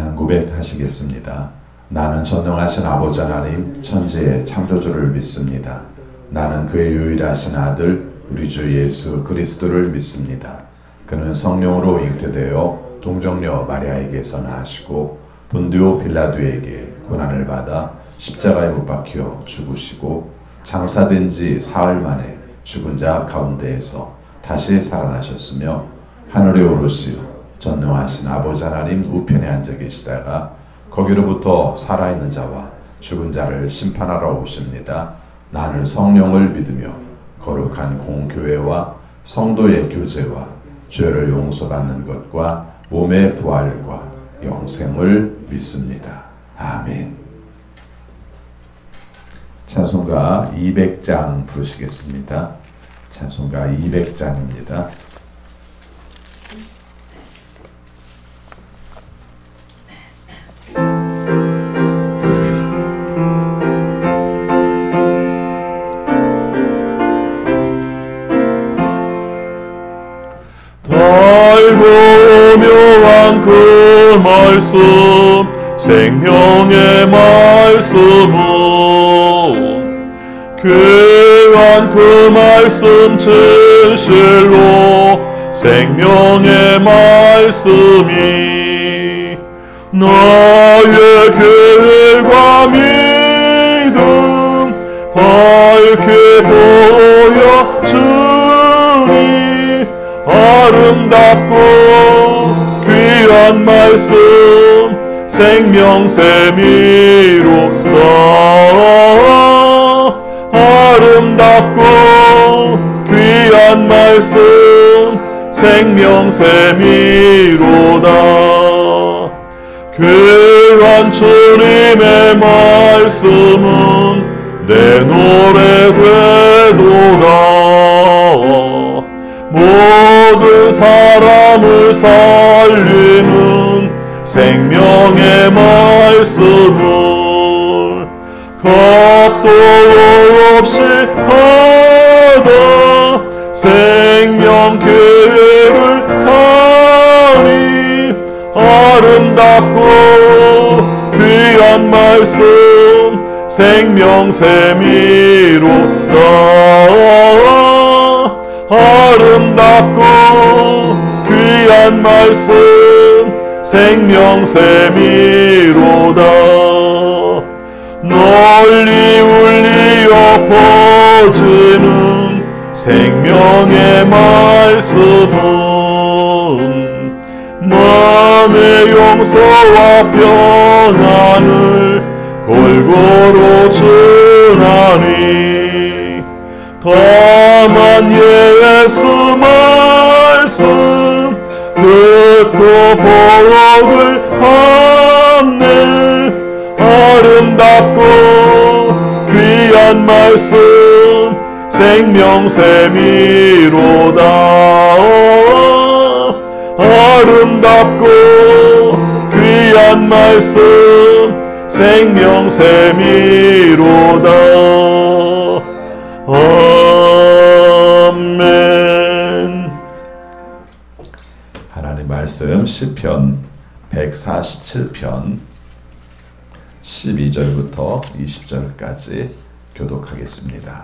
신앙 고백하시겠습니다. 나는 전능하신 아버지 하나님 천지의 창조주를 믿습니다. 나는 그의 유일하신 아들 우리 주 예수 그리스도를 믿습니다. 그는 성령으로 잉태되어 동정녀 마리아에게서 나시고 본디오 빌라도에게 고난을 받아 십자가에 못 박혀 죽으시고 장사된 지 사흘 만에 죽은 자 가운데에서 다시 살아나셨으며 하늘에 오르시어 전능하신 아버지 하나님 우편에 앉아 계시다가 거기로부터 살아있는 자와 죽은 자를 심판하러 오십니다. 나는 성령을 믿으며 거룩한 공교회와 성도의 교제와 죄를 용서받는 것과 몸의 부활과 영생을 믿습니다. 아멘. 찬송가 200장 부르시겠습니다. 찬송가 200장입니다. 달고 묘한 그 말씀 생명의 말씀은 귀한 그 말씀 진실로 생명의 말씀이 나의 길과 믿음 밝게 보여주니 아름답고 귀한 말씀 생명샘이로다. 아름답고 귀한 말씀 생명샘이로다. 귀한 주님의 말씀은 내 노래 되도다. 모든 사람을 살리는 생명의 말씀을 겁도 없이 받아 생명 길을 가니 아름답고 귀한 말씀 생명샘이로다. 아름답고 귀한 말씀 생명샘이로다. 널리 울리어 퍼지는 생명의 말씀은 마음의 용서와 평안을 골고루 주나니 다만 예수 말씀 듣고 복을 받네. 아름답고 귀한 말씀 생명샘이로다. 아름답고 귀한 말씀 생명샘이로다. 아멘. 하나님 말씀 시편 147편 12절부터 20절까지 교독하겠습니다.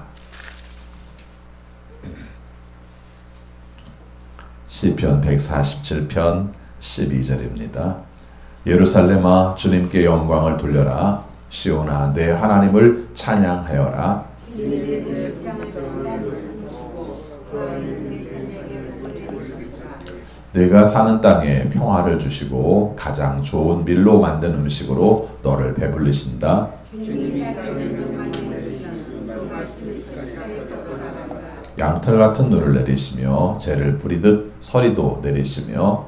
시편 147편 12절입니다. 예루살렘아 주님께 영광을 돌려라. 시온아 내 하나님을 찬양하여라. 내가 사는 땅에 평화를 주시고 가장 좋은 밀로 만든 음식으로 너를 배불리신다. 양털 같은 눈을 내리시며 재를 뿌리듯 서리도 내리시며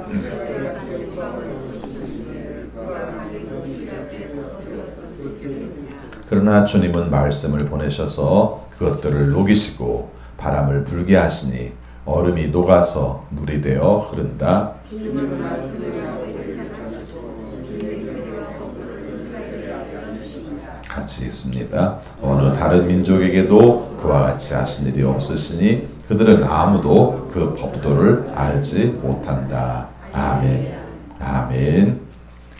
그러나 주님은 말씀을 보내셔서 그것들을 녹이시고 바람을 불게 하시니 얼음이 녹아서 물이 되어 흐른다. 같이 있습니다. 어느 다른 민족에게도 그와 같이 하신 일이 없으시니 그들은 아무도 그 법도를 알지 못한다. 아멘. 아멘.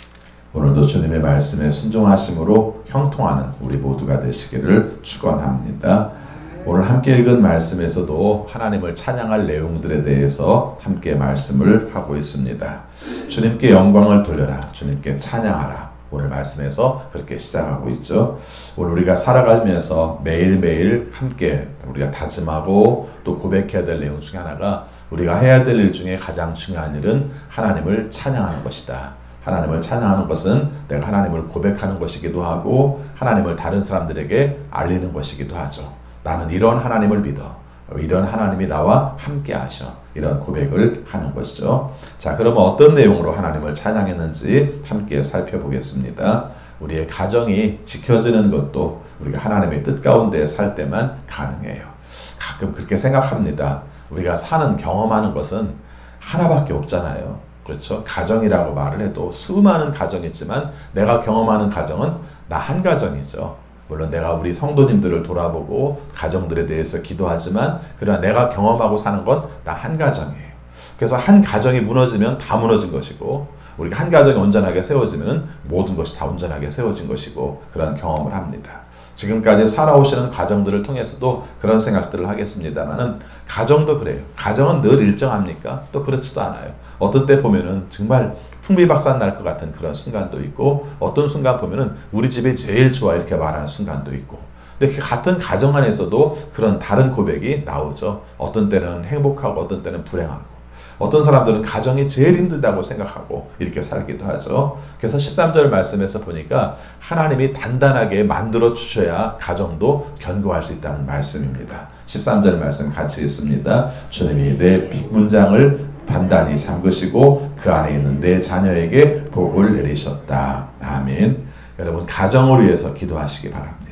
오늘도 주님의 말씀에 순종하심으로 형통하는 우리 모두가 되시기를 축원합니다. 오늘 함께 읽은 말씀에서도 하나님을 찬양할 내용들에 대해서 함께 말씀을 하고 있습니다. 주님께 영광을 돌려라, 주님께 찬양하라. 오늘 말씀에서 그렇게 시작하고 있죠. 오늘 우리가 살아가면서 매일매일 함께 우리가 다짐하고 또 고백해야 될 내용 중에 하나가, 우리가 해야 될 일 중에 가장 중요한 일은 하나님을 찬양하는 것이다. 하나님을 찬양하는 것은 내가 하나님을 고백하는 것이기도 하고 하나님을 다른 사람들에게 알리는 것이기도 하죠. 나는 이런 하나님을 믿어, 이런 하나님이 나와 함께 하셔, 이런 고백을 하는 것이죠. 자, 그러면 어떤 내용으로 하나님을 찬양했는지 함께 살펴보겠습니다. 우리의 가정이 지켜지는 것도 우리가 하나님의 뜻 가운데 살 때만 가능해요. 가끔 그렇게 생각합니다. 우리가 사는, 경험하는 것은 하나밖에 없잖아요. 그렇죠? 가정이라고 말을 해도 수많은 가정이 있지만 내가 경험하는 가정은 나 한 가정이죠. 물론 내가 우리 성도님들을 돌아보고 가정들에 대해서 기도하지만, 그러나 내가 경험하고 사는 건 나 한 가정이에요. 그래서 한 가정이 무너지면 다 무너진 것이고, 우리가 한 가정이 온전하게 세워지면 모든 것이 다 온전하게 세워진 것이고, 그런 경험을 합니다. 지금까지 살아오시는 가정들을 통해서도 그런 생각들을 하겠습니다만은, 가정도 그래요. 가정은 늘 일정합니까? 또 그렇지도 않아요. 어떤 때 보면은 정말 풍비박산 날 것 같은 그런 순간도 있고, 어떤 순간 보면은 우리 집이 제일 좋아 이렇게 말하는 순간도 있고, 근데 그 같은 가정 안에서도 그런 다른 고백이 나오죠. 어떤 때는 행복하고 어떤 때는 불행하고, 어떤 사람들은 가정이 제일 힘들다고 생각하고 이렇게 살기도 하죠. 그래서 13절 말씀에서 보니까 하나님이 단단하게 만들어 주셔야 가정도 견고할 수 있다는 말씀입니다. 13절 말씀 같이 읽습니다. 주님이 내 빗문장을 단단히 잠그시고 그 안에 있는 내 자녀에게 복을 내리셨다. 아멘. 여러분, 가정을 위해서 기도하시기 바랍니다.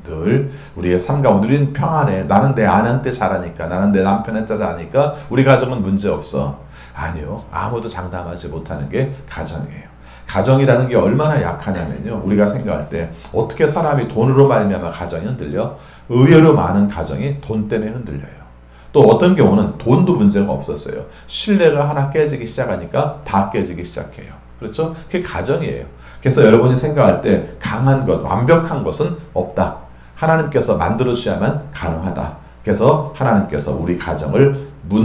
늘 우리의 삶 가운데 우리는 평안해. 나는 내 아내한테 잘하니까, 나는 내 남편한테 잘하니까 우리 가정은 문제 없어. 아니요. 아무도 장담하지 못하는 게 가정이에요. 가정이라는 게 얼마나 약하냐면요, 우리가 생각할 때 어떻게 사람이 돈으로 말미암아 가정이 흔들려? 의외로 많은 가정이 돈 때문에 흔들려요. 또 어떤 경우는 돈도 문제가 없었어요. 신뢰가 하나 깨지기 시작하니까 다 깨지기 시작해요. 그렇죠? 그게 가정이에요. 그래서 여러분이 생각할 때 강한 것, 완벽한 것은 없다. 하나님께서 만들어주셔야만 가능하다. 그래서 하나님께서 우리 가정을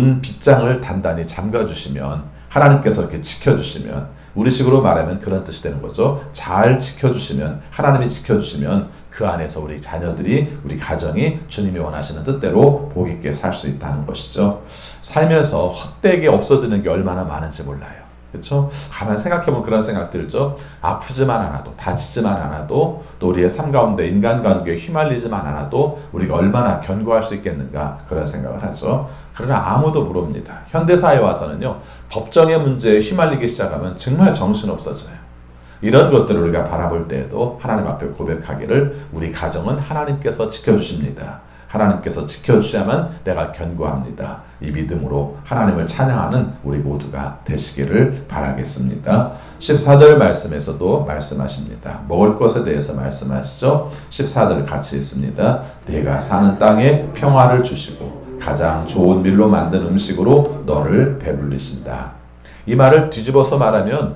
빗장을 단단히 잠가주시면, 하나님께서 이렇게 지켜주시면, 우리식으로 말하면 그런 뜻이 되는 거죠. 잘 지켜주시면, 하나님이 지켜주시면 그 안에서 우리 자녀들이, 우리 가정이 주님이 원하시는 뜻대로 복 있게 살 수 있다는 것이죠. 살면서 헛되게 없어지는 게 얼마나 많은지 몰라요. 그렇죠? 가만히 생각해보면 그런 생각 들죠. 아프지만 않아도, 다치지만 않아도, 또 우리의 삶 가운데 인간관계에 휘말리지만 않아도 우리가 얼마나 견고할 수 있겠는가, 그런 생각을 하죠. 그러나 아무도 모릅니다. 현대사회에 와서는요, 법정의 문제에 휘말리기 시작하면 정말 정신없어져요. 이런 것들을 우리가 바라볼 때에도 하나님 앞에 고백하기를, 우리 가정은 하나님께서 지켜주십니다. 하나님께서 지켜주셔야만 내가 견고합니다. 이 믿음으로 하나님을 찬양하는 우리 모두가 되시기를 바라겠습니다. 14절 말씀에서도 말씀하십니다. 먹을 것에 대해서 말씀하시죠. 14절 같이 읽습니다. 내가 사는 땅에 평화를 주시고 가장 좋은 밀로 만든 음식으로 너를 배불리신다. 이 말을 뒤집어서 말하면,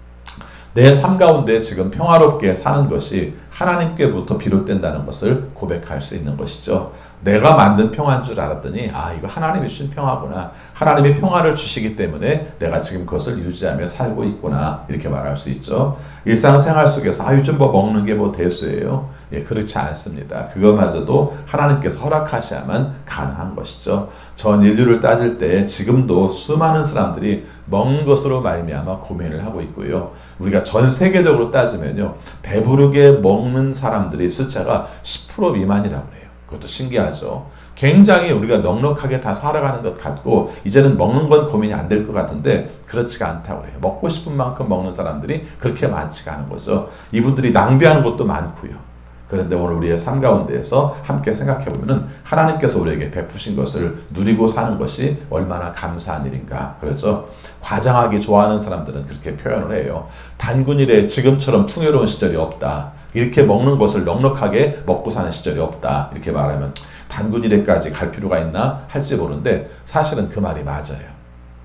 내 삶 가운데 지금 평화롭게 사는 것이 하나님께부터 비롯된다는 것을 고백할 수 있는 것이죠. 내가 만든 평화인 줄 알았더니, 아, 이거 하나님이 주신 평화구나. 하나님이 평화를 주시기 때문에 내가 지금 그것을 유지하며 살고 있구나. 이렇게 말할 수 있죠. 일상생활 속에서 요즘 뭐 먹는 게 뭐 대수예요? 예, 그렇지 않습니다. 그것마저도 하나님께서 허락하셔야만 가능한 것이죠. 전 인류를 따질 때 지금도 수많은 사람들이 먹는 것으로 말미암아 고민을 하고 있고요. 우리가 전 세계적으로 따지면요, 배부르게 먹는 사람들이 숫자가 10% 미만이라고 해요. 그것도 신기하죠. 굉장히 우리가 넉넉하게 다 살아가는 것 같고, 이제는 먹는 건 고민이 안 될 것 같은데 그렇지가 않다고 해요. 먹고 싶은 만큼 먹는 사람들이 그렇게 많지가 않은 거죠. 이분들이 낭비하는 것도 많고요. 그런데 오늘 우리의 삶 가운데에서 함께 생각해보면 하나님께서 우리에게 베푸신 것을 누리고 사는 것이 얼마나 감사한 일인가. 그렇죠? 과장하기 좋아하는 사람들은 그렇게 표현을 해요. 단군일에 지금처럼 풍요로운 시절이 없다. 이렇게 먹는 것을 넉넉하게 먹고 사는 시절이 없다. 이렇게 말하면 단군일에까지 갈 필요가 있나 할지 모르는데, 사실은 그 말이 맞아요.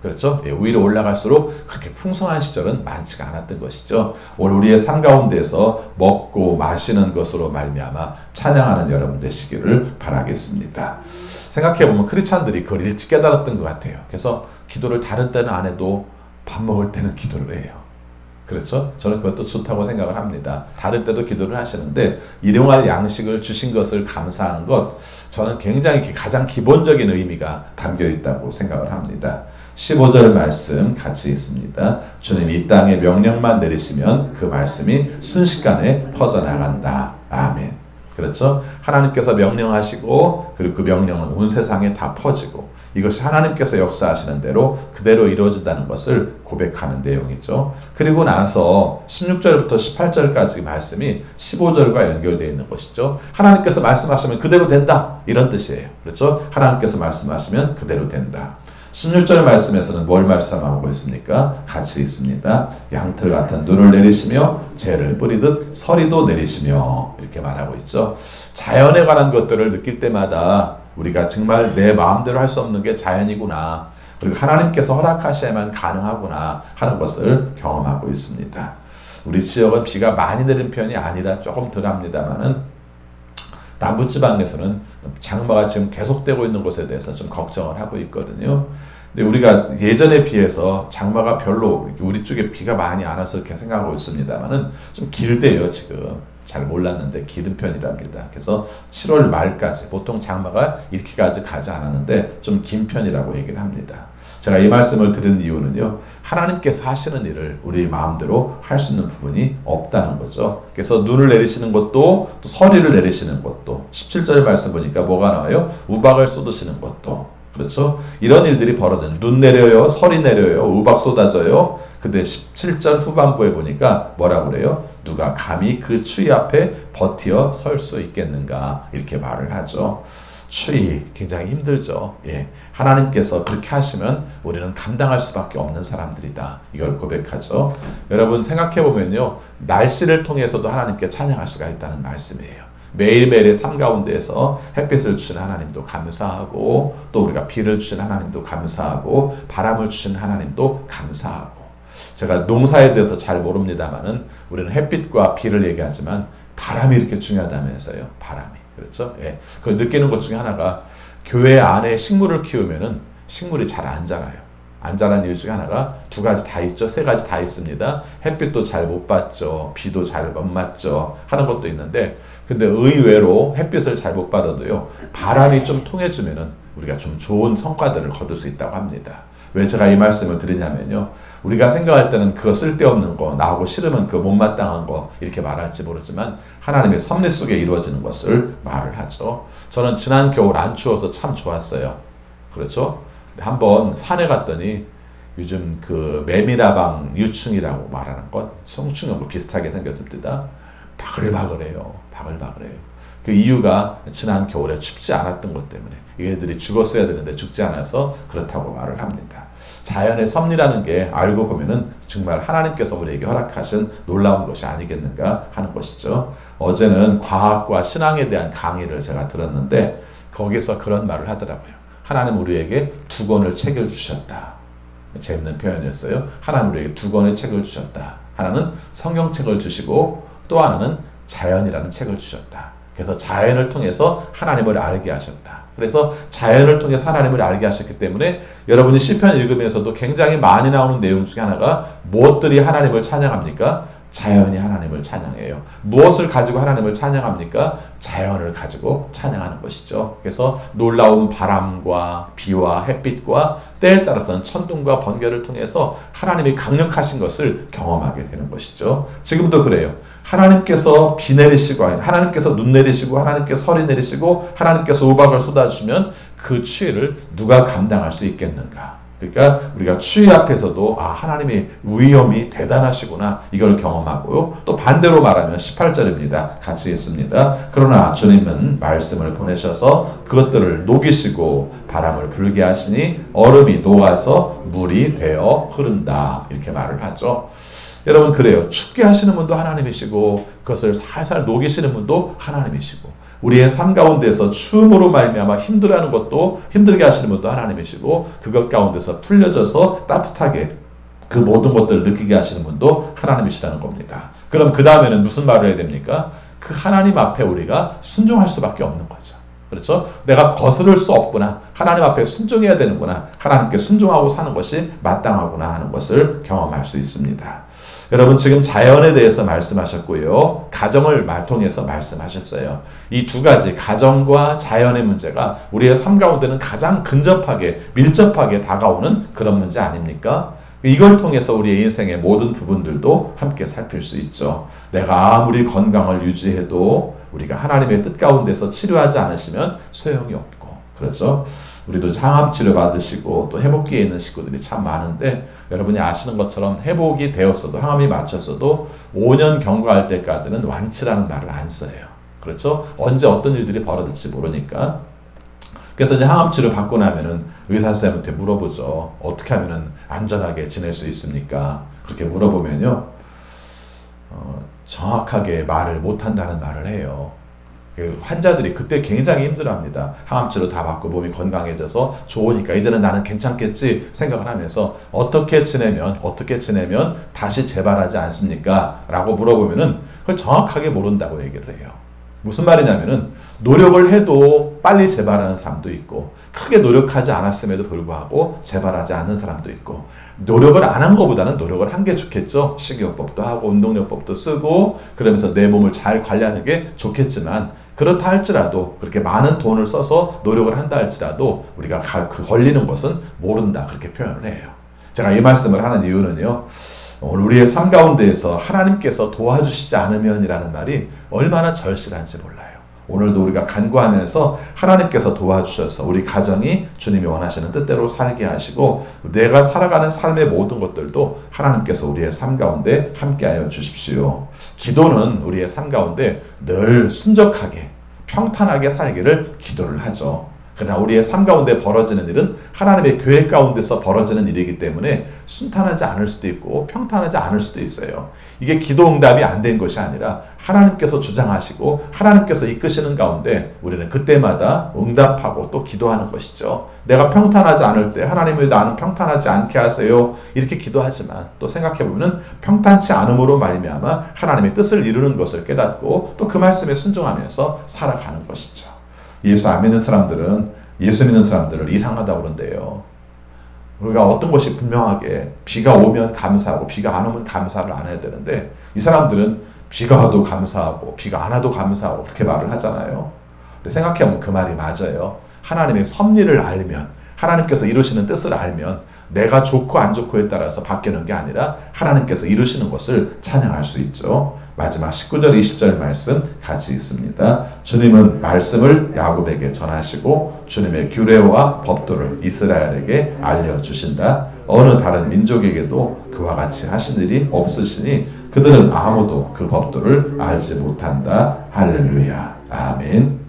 그렇죠? 예, 위로 올라갈수록 그렇게 풍성한 시절은 많지가 않았던 것이죠. 오늘 우리의 삶 가운데서 먹고 마시는 것으로 말미암아 찬양하는 여러분 되시기를 바라겠습니다. 생각해보면 크리스찬들이 그걸 일찍 깨달았던 것 같아요. 그래서 기도를 다른 때는 안 해도 밥 먹을 때는 기도를 해요. 그렇죠? 저는 그것도 좋다고 생각을 합니다. 다른 때도 기도를 하시는데 일용할 양식을 주신 것을 감사하는 것, 저는 굉장히 가장 기본적인 의미가 담겨 있다고 생각을 합니다. 15절 말씀 같이 읽습니다. 주님 이 땅에 명령만 내리시면 그 말씀이 순식간에 퍼져나간다. 아멘. 그렇죠? 하나님께서 명령하시고 그리고 그 명령은 온 세상에 다 퍼지고 이것이 하나님께서 역사하시는 대로 그대로 이루어진다는 것을 고백하는 내용이죠. 그리고 나서 16절부터 18절까지 말씀이 15절과 연결되어 있는 것이죠. 하나님께서 말씀하시면 그대로 된다. 이런 뜻이에요. 그렇죠? 하나님께서 말씀하시면 그대로 된다. 16절 말씀에서는 뭘 말씀하고 있습니까? 같이 있습니다. 양털 같은 눈을 내리시며 재를 뿌리듯 서리도 내리시며 이렇게 말하고 있죠. 자연에 관한 것들을 느낄 때마다 우리가 정말 내 마음대로 할 수 없는 게 자연이구나. 그리고 하나님께서 허락하셔야만 가능하구나 하는 것을 경험하고 있습니다. 우리 지역은 비가 많이 내리는 편이 아니라 조금 덜 합니다만은 남부지방에서는 장마가 지금 계속되고 있는 것에 대해서 좀 걱정을 하고 있거든요. 근데 우리가 예전에 비해서 장마가 별로 우리 쪽에 비가 많이 안 와서 이렇게 생각하고 있습니다만은 좀 길대요. 지금 잘 몰랐는데 길은 편이랍니다. 그래서 7월 말까지 보통 장마가 이렇게까지 가지 않았는데 좀 긴 편이라고 얘기를 합니다. 제가 이 말씀을 드린 이유는요, 하나님께서 하시는 일을 우리 마음대로 할 수 있는 부분이 없다는 거죠. 그래서 눈을 내리시는 것도 또 서리를 내리시는 것도 17절 말씀 보니까 뭐가 나와요? 우박을 쏟으시는 것도. 그렇죠? 이런 일들이 벌어져요. 눈 내려요, 서리 내려요, 우박 쏟아져요. 근데 17절 후반부에 보니까 뭐라고 그래요? 누가 감히 그 추위 앞에 버티어 설 수 있겠는가 이렇게 말을 하죠. 추위 굉장히 힘들죠. 예. 하나님께서 그렇게 하시면 우리는 감당할 수밖에 없는 사람들이다. 이걸 고백하죠. 여러분 생각해보면요. 날씨를 통해서도 하나님께 찬양할 수가 있다는 말씀이에요. 매일매일의 삶 가운데에서 햇빛을 주신 하나님도 감사하고 또 우리가 비를 주신 하나님도 감사하고 바람을 주신 하나님도 감사하고 제가 농사에 대해서 잘 모릅니다만은 우리는 햇빛과 비를 얘기하지만 바람이 이렇게 중요하다면서요. 바람이. 그렇죠? 예. 그걸 느끼는 것 중에 하나가 교회 안에 식물을 키우면은 식물이 잘 안 자라요. 안 자라는 이유 중에 하나가 두 가지 다 있죠. 세 가지 다 있습니다. 햇빛도 잘 못 받죠. 비도 잘 못 맞죠. 하는 것도 있는데 근데 의외로 햇빛을 잘 못 받아도요. 바람이 좀 통해주면은 우리가 좀 좋은 성과들을 거둘 수 있다고 합니다. 왜 제가 이 말씀을 드리냐면요. 우리가 생각할 때는 그거 쓸데없는 거, 나하고 싫으면 그 못마땅한 거 이렇게 말할지 모르지만 하나님의 섭리 속에 이루어지는 것을 말을 하죠. 저는 지난 겨울 안 추워서 참 좋았어요. 그렇죠? 한번 산에 갔더니 요즘 그 메밀아방 유충이라고 말하는 것, 송충하고 비슷하게 생겼습니다. 바글바글해요. 바글바글해요. 그 이유가 지난 겨울에 춥지 않았던 것 때문에 얘들이 죽었어야 되는데 죽지 않아서 그렇다고 말을 합니다. 자연의 섭리라는 게 알고 보면은 정말 하나님께서 우리에게 허락하신 놀라운 것이 아니겠는가 하는 것이죠. 어제는 과학과 신앙에 대한 강의를 제가 들었는데 거기서 그런 말을 하더라고요. 하나님 우리에게 두 권을 책을 주셨다. 재밌는 표현이었어요. 하나님 우리에게 두 권의 책을 주셨다. 하나는 성경책을 주시고 또 하나는 자연이라는 책을 주셨다. 그래서 자연을 통해서 하나님을 알게 하셨다. 그래서 자연을 통해서 하나님을 알게 하셨기 때문에 여러분이 시편 읽으면서도 굉장히 많이 나오는 내용 중에 하나가 무엇들이 하나님을 찬양합니까? 자연이 하나님을 찬양해요. 무엇을 가지고 하나님을 찬양합니까? 자연을 가지고 찬양하는 것이죠. 그래서 놀라운 바람과 비와 햇빛과 때에 따라서는 천둥과 번개를 통해서 하나님이 강력하신 것을 경험하게 되는 것이죠. 지금도 그래요. 하나님께서 비 내리시고 하나님께서 눈 내리시고 하나님께서 서리 내리시고 하나님께서 우박을 쏟아주시면 그 추위를 누가 감당할 수 있겠는가? 그러니까 우리가 추위 앞에서도 하나님의 위엄이 대단하시구나 이걸 경험하고요. 또 반대로 말하면 18절입니다. 같이 읽습니다. 그러나 주님은 말씀을 보내셔서 그것들을 녹이시고 바람을 불게 하시니 얼음이 녹아서 물이 되어 흐른다. 이렇게 말을 하죠. 여러분 그래요. 춥게 하시는 분도 하나님이시고 그것을 살살 녹이시는 분도 하나님이시고 우리의 삶 가운데서 추움으로 말미암아 힘들어하는 것도 힘들게 하시는 분도 하나님이시고 그것 가운데서 풀려져서 따뜻하게 그 모든 것들을 느끼게 하시는 분도 하나님이시라는 겁니다. 그럼 그 다음에는 무슨 말을 해야 됩니까? 그 하나님 앞에 우리가 순종할 수밖에 없는 거죠. 그렇죠? 내가 거스를 수 없구나. 하나님 앞에 순종해야 되는구나. 하나님께 순종하고 사는 것이 마땅하구나 하는 것을 경험할 수 있습니다. 여러분 지금 자연에 대해서 말씀하셨고요. 가정을 통해서 말씀하셨어요. 이 두 가지 가정과 자연의 문제가 우리의 삶 가운데는 가장 근접하게 밀접하게 다가오는 그런 문제 아닙니까? 이걸 통해서 우리의 인생의 모든 부분들도 함께 살필 수 있죠. 내가 아무리 건강을 유지해도 우리가 하나님의 뜻 가운데서 치료하지 않으시면 소용이 없고 그렇죠. 우리도 항암 치료 받으시고 또 회복기에 있는 식구들이 참 많은데 여러분이 아시는 것처럼 회복이 되었어도 항암이 맞췄어도 5년 경과할 때까지는 완치라는 말을 안 써요. 그렇죠. 언제 어떤 일들이 벌어질지 모르니까. 그래서 이제 항암치료 받고 나면은 의사 선생님한테 물어보죠. 어떻게 하면은 안전하게 지낼 수 있습니까? 그렇게 물어보면요. 정확하게 말을 못한다는 말을 해요. 환자들이 그때 굉장히 힘들어합니다. 항암치료 다 받고 몸이 건강해져서 좋으니까 이제는 나는 괜찮겠지 생각을 하면서 어떻게 지내면 다시 재발하지 않습니까? 라고 물어보면은 그걸 정확하게 모른다고 얘기를 해요. 무슨 말이냐면은 노력을 해도 빨리 재발하는 사람도 있고 크게 노력하지 않았음에도 불구하고 재발하지 않는 사람도 있고 노력을 안 한 것보다는 노력을 한 게 좋겠죠. 식이요법도 하고 운동요법도 쓰고 그러면서 내 몸을 잘 관리하는 게 좋겠지만 그렇다 할지라도 그렇게 많은 돈을 써서 노력을 한다 할지라도 우리가 걸리는 것은 모른다 그렇게 표현을 해요. 제가 이 말씀을 하는 이유는요. 오늘 우리의 삶 가운데에서 하나님께서 도와주시지 않으면이라는 말이 얼마나 절실한지 몰라요. 오늘도 우리가 간구하면서 하나님께서 도와주셔서 우리 가정이 주님이 원하시는 뜻대로 살게 하시고 내가 살아가는 삶의 모든 것들도 하나님께서 우리의 삶 가운데 함께하여 주십시오. 기도는 우리의 삶 가운데 늘 순적하게 평탄하게 살기를 기도를 하죠. 그러나 우리의 삶 가운데 벌어지는 일은 하나님의 계획 가운데서 벌어지는 일이기 때문에 순탄하지 않을 수도 있고 평탄하지 않을 수도 있어요. 이게 기도 응답이 안 된 것이 아니라 하나님께서 주장하시고 하나님께서 이끄시는 가운데 우리는 그때마다 응답하고 또 기도하는 것이죠. 내가 평탄하지 않을 때 하나님 왜 나는 평탄하지 않게 하세요? 이렇게 기도하지만 또 생각해보면 평탄치 않음으로 말미암아 하나님의 뜻을 이루는 것을 깨닫고 또 그 말씀에 순종하면서 살아가는 것이죠. 예수 안 믿는 사람들은 예수 믿는 사람들을 이상하다고 그런대요. 우리가 어떤 것이 분명하게 비가 오면 감사하고 비가 안 오면 감사를 안 해야 되는데 이 사람들은 비가 와도 감사하고 비가 안 와도 감사하고 그렇게 말을 하잖아요. 근데 생각해보면 그 말이 맞아요. 하나님의 섭리를 알면 하나님께서 이루시는 뜻을 알면 내가 좋고 안 좋고에 따라서 바뀌는 게 아니라 하나님께서 이루시는 것을 찬양할 수 있죠. 마지막 19절 20절 말씀 같이 있습니다. 주님은 말씀을 야곱에게 전하시고 주님의 규례와 법도를 이스라엘에게 알려주신다. 어느 다른 민족에게도 그와 같이 하신 일이 없으시니 그들은 아무도 그 법도를 알지 못한다. 할렐루야. 아멘.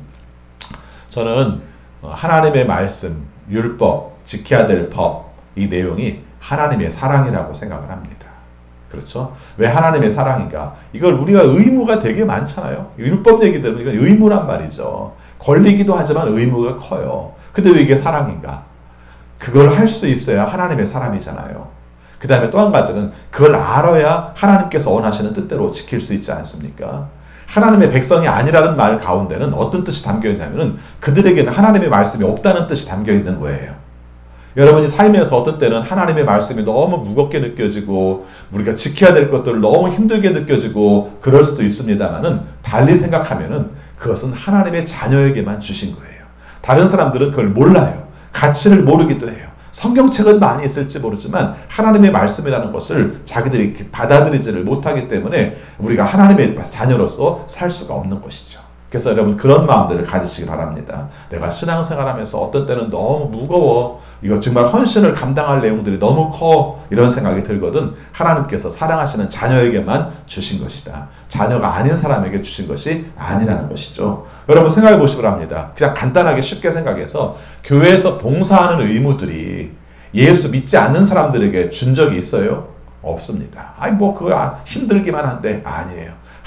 저는 하나님의 말씀, 율법, 지켜야 될 법, 이 내용이 하나님의 사랑이라고 생각을 합니다. 그렇죠? 왜 하나님의 사랑인가? 이걸 우리가 의무가 되게 많잖아요. 율법 얘기 들으면 이건 의무란 말이죠. 권리기도 하지만 의무가 커요. 근데 왜 이게 사랑인가? 그걸 할 수 있어야 하나님의 사람이잖아요. 그 다음에 또 한 가지는 그걸 알아야 하나님께서 원하시는 뜻대로 지킬 수 있지 않습니까? 하나님의 백성이 아니라는 말 가운데는 어떤 뜻이 담겨 있냐면은 그들에게는 하나님의 말씀이 없다는 뜻이 담겨 있는 거예요. 여러분이 살면서 어떤 때는 하나님의 말씀이 너무 무겁게 느껴지고 우리가 지켜야 될 것들을 너무 힘들게 느껴지고 그럴 수도 있습니다만은 달리 생각하면은 그것은 하나님의 자녀에게만 주신 거예요. 다른 사람들은 그걸 몰라요. 가치를 모르기도 해요. 성경책은 많이 있을지 모르지만 하나님의 말씀이라는 것을 자기들이 받아들이지를 못하기 때문에 우리가 하나님의 자녀로서 살 수가 없는 것이죠. 그래서 여러분 그런 마음들을 가지시기 바랍니다. 내가 신앙생활하면서 어떤 때는 너무 무거워. 이거 정말 헌신을 감당할 내용들이 너무 커. 이런 생각이 들거든. 하나님께서 사랑하시는 자녀에게만 주신 것이다. 자녀가 아닌 사람에게 주신 것이 아니라는 것이죠. 여러분 생각해 보시기 바랍니다. 그냥 간단하게 쉽게 생각해서 교회에서 봉사하는 의무들이 예수 믿지 않는 사람들에게 준 적이 있어요? 없습니다. 아니 뭐 그거 힘들기만 한데 아니에요.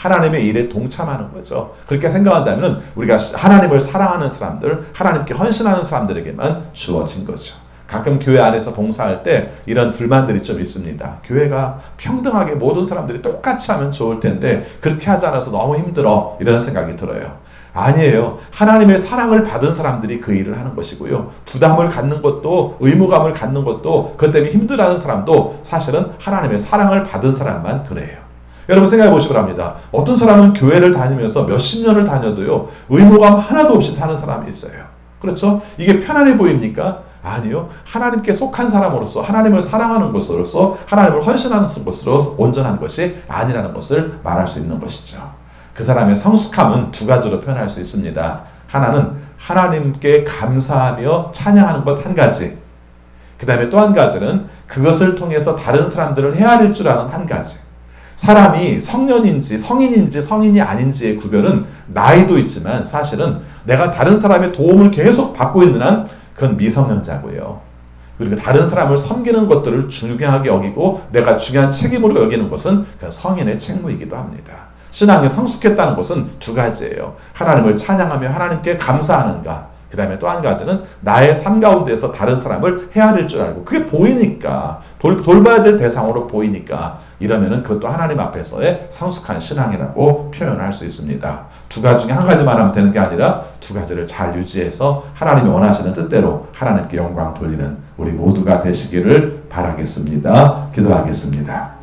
하나님의 일에 동참하는 거죠. 그렇게 생각한다면 우리가 하나님을 사랑하는 사람들, 하나님께 헌신하는 사람들에게만 주어진 거죠. 가끔 교회 안에서 봉사할 때 이런 불만들이 좀 있습니다. 교회가 평등하게 모든 사람들이 똑같이 하면 좋을 텐데 그렇게 하지 않아서 너무 힘들어, 이런 생각이 들어요. 아니에요. 하나님의 사랑을 받은 사람들이 그 일을 하는 것이고요. 부담을 갖는 것도, 의무감을 갖는 것도, 그것 때문에 힘들어하는 사람도 사실은 하나님의 사랑을 받은 사람만 그래요. 여러분 생각해 보시기 바랍니다. 어떤 사람은 교회를 다니면서 몇십 년을 다녀도요, 의무감 하나도 없이 사는 사람이 있어요. 그렇죠? 이게 편안해 보입니까? 아니요. 하나님께 속한 사람으로서, 하나님을 사랑하는 것으로서, 하나님을 헌신하는 것으로 온전한 것이 아니라는 것을 말할 수 있는 것이죠. 그 사람의 성숙함은 두 가지로 표현할 수 있습니다. 하나는 하나님께 감사하며 찬양하는 것 한 가지, 그 다음에 또 한 가지는 그것을 통해서 다른 사람들을 헤아릴 줄 아는 한 가지. 사람이 성년인지 성인인지 성인이 아닌지의 구별은 나이도 있지만 사실은 내가 다른 사람의 도움을 계속 받고 있는 한 그건 미성년자고요. 그리고 다른 사람을 섬기는 것들을 중요하게 여기고 내가 중요한 책임으로 여기는 것은 그 성인의 책무이기도 합니다. 신앙이 성숙했다는 것은 두 가지예요. 하나님을 찬양하며 하나님께 감사하는가, 그 다음에 또 한 가지는 나의 삶 가운데서 다른 사람을 헤아릴 줄 알고, 그게 보이니까, 돌봐야 될 대상으로 보이니까, 이러면은 그것도 하나님 앞에서의 성숙한 신앙이라고 표현할 수 있습니다. 두 가지 중에 한 가지만 하면 되는 게 아니라 두 가지를 잘 유지해서 하나님이 원하시는 뜻대로 하나님께 영광 돌리는 우리 모두가 되시기를 바라겠습니다. 기도하겠습니다.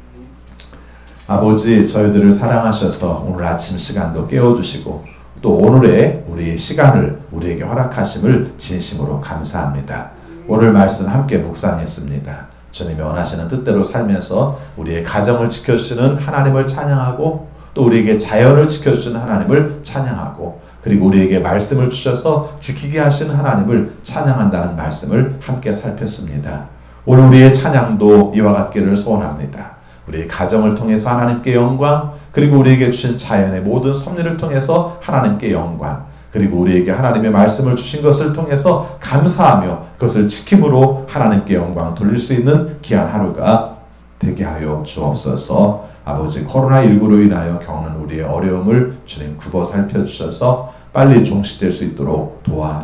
아버지, 저희들을 사랑하셔서 오늘 아침 시간도 깨워주시고 또 오늘의 우리 시간을 우리에게 허락하심을 진심으로 감사합니다. 오늘 말씀 함께 묵상했습니다. 주님이 원하시는 뜻대로 살면서 우리의 가정을 지켜주시는 하나님을 찬양하고 또 우리에게 자연을 지켜주시는 하나님을 찬양하고 그리고 우리에게 말씀을 주셔서 지키게 하신 하나님을 찬양한다는 말씀을 함께 살폈습니다. 오늘 우리의 찬양도 이와 같기를 소원합니다. 우리의 가정을 통해서 하나님께 영광, 그리고 우리에게 주신 자연의 모든 섭리를 통해서 하나님께 영광, 그리고 우리에게 하나님의 말씀을 주신 것을 통해서 감사하며 그것을 지킴으로 하나님께 영광 돌릴 수 있는 귀한 하루가 되게 하여 주옵소서. 아버지, 코로나19로 인하여 겪는 우리의 어려움을 주님 굽어 살펴주셔서 빨리 종식될 수 있도록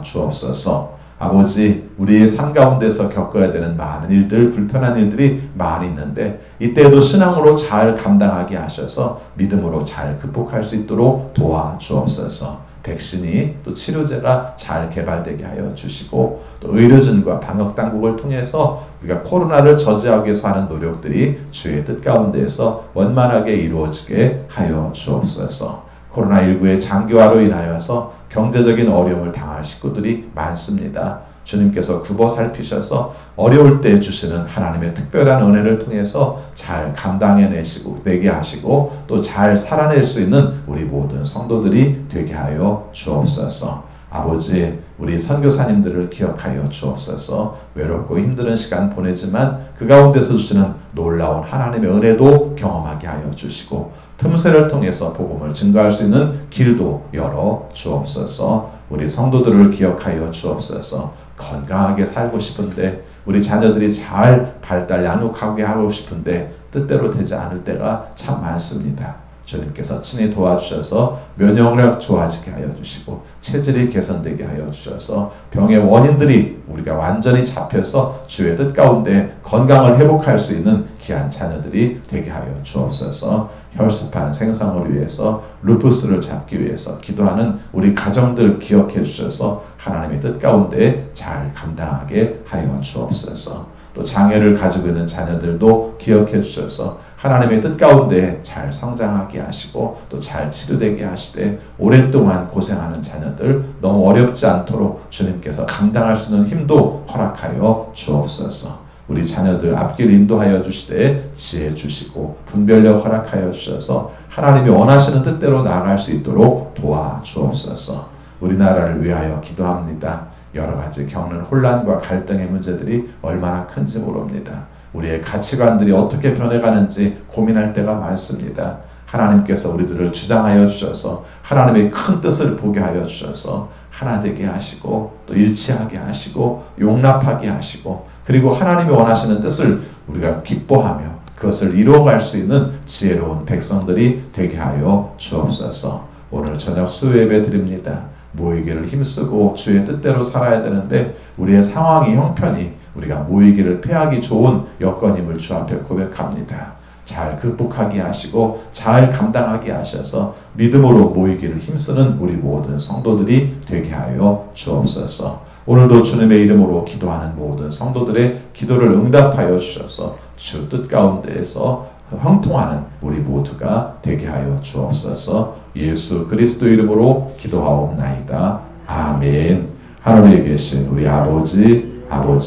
도와주옵소서. 아버지, 우리의 삶 가운데서 겪어야 되는 많은 일들, 불편한 일들이 많이 있는데 이때에도 신앙으로 잘 감당하게 하셔서 믿음으로 잘 극복할 수 있도록 도와주옵소서. 백신이 또 치료제가 잘 개발되게 하여 주시고 또 의료진과 방역당국을 통해서 우리가 코로나를 저지하기 위해서 하는 노력들이 주의 뜻 가운데에서 원만하게 이루어지게 하여 주옵소서. 코로나19의 장기화로 인하여서 경제적인 어려움을 당할 식구들이 많습니다. 주님께서 굽어 살피셔서 어려울 때 주시는 하나님의 특별한 은혜를 통해서 잘 감당해내시고 내게 하시고 또 잘 살아낼 수 있는 우리 모든 성도들이 되게 하여 주옵소서. 아버지, 우리 선교사님들을 기억하여 주옵소서. 외롭고 힘든 시간 보내지만 그 가운데서 주시는 놀라운 하나님의 은혜도 경험하게 하여 주시고 틈새를 통해서 복음을 증거할 수 있는 길도 열어 주옵소서. 우리 성도들을 기억하여 주옵소서. 건강하게 살고 싶은데 우리 자녀들이 잘 발달 양육하게 하고 싶은데 뜻대로 되지 않을 때가 참 많습니다. 주님께서 친히 도와주셔서 면역력 좋아지게 하여 주시고 체질이 개선되게 하여 주셔서 병의 원인들이 우리가 완전히 잡혀서 주의 뜻 가운데 건강을 회복할 수 있는 귀한 자녀들이 되게 하여 주옵소서. 혈습한 생성을 위해서 루푸스를 잡기 위해서 기도하는 우리 가정들 기억해 주셔서 하나님의 뜻 가운데 잘 감당하게 하여 주옵소서. 또 장애를 가지고 있는 자녀들도 기억해 주셔서 하나님의 뜻 가운데 잘 성장하게 하시고 또 잘 치료되게 하시되 오랫동안 고생하는 자녀들 너무 어렵지 않도록 주님께서 감당할 수 있는 힘도 허락하여 주옵소서. 우리 자녀들 앞길 인도하여 주시되 지혜 주시고 분별력 허락하여 주셔서 하나님이 원하시는 뜻대로 나아갈 수 있도록 도와주옵소서. 우리나라를 위하여 기도합니다. 여러 가지 겪는 혼란과 갈등의 문제들이 얼마나 큰지 모릅니다. 우리의 가치관들이 어떻게 변해가는지 고민할 때가 많습니다. 하나님께서 우리들을 주장하여 주셔서 하나님의 큰 뜻을 보게 하여 주셔서 하나 되게 하시고 또 일치하게 하시고 용납하게 하시고 그리고 하나님이 원하시는 뜻을 우리가 기뻐하며 그것을 이루어갈 수 있는 지혜로운 백성들이 되게 하여 주옵소서. 오늘 저녁 수요예배 드립니다. 모이기를 힘쓰고 주의 뜻대로 살아야 되는데 우리의 상황이 형편이 우리가 모이기를 피하기 좋은 여건임을 주 앞에 고백합니다. 잘 극복하게 하시고 잘 감당하게 하셔서 믿음으로 모이기를 힘쓰는 우리 모든 성도들이 되게 하여 주옵소서. 오늘도 주님의 이름으로 기도하는 모든 성도들의 기도를 응답하여 주셔서 주 뜻 가운데에서 형통하는 우리 모두가 되게 하여 주옵소서. 예수 그리스도 이름으로 기도하옵나이다. 아멘. 하늘에 계신 우리 아버지